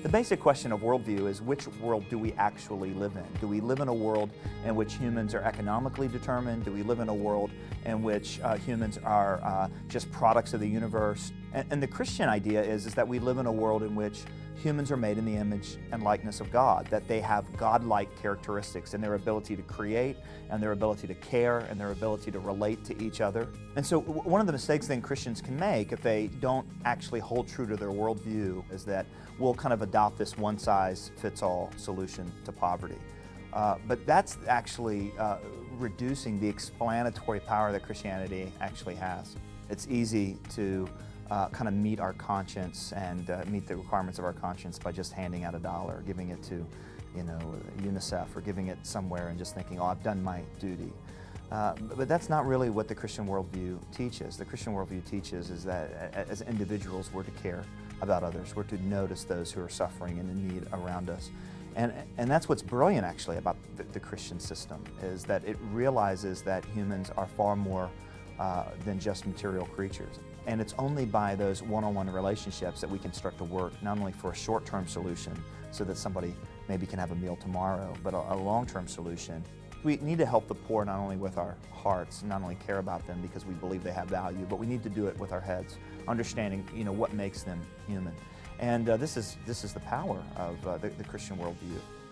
The basic question of worldview is, which world do we actually live in? Do we live in a world in which humans are economically determined? Do we live in a world in which humans are just products of the universe? And the Christian idea is that we live in a world in which humans are made in the image and likeness of God, that they have God-like characteristics in their ability to create, and their ability to care, and their ability to relate to each other. And so one of the mistakes then Christians can make if they don't actually hold true to their worldview is that we'll kind of adopt this one-size-fits-all solution to poverty. But that's actually reducing the explanatory power that Christianity actually has. It's easy to kind of meet our conscience and meet the requirements of our conscience by just handing out $1 or giving it to, UNICEF, or giving it somewhere and just thinking, oh, I've done my duty. But that's not really what the Christian worldview teaches. The Christian worldview teaches is that as individuals we're to care about others. We're to notice those who are suffering and in need around us. And that's what's brilliant actually about the Christian system, is that it realizes that humans are far more than just material creatures. And it's only by those one-on-one relationships that we can start to work not only for a short-term solution so that somebody maybe can have a meal tomorrow, but a long-term solution. We need to help the poor not only with our hearts, not only care about them because we believe they have value, but we need to do it with our heads, understanding what makes them human. And this is the power of the Christian worldview.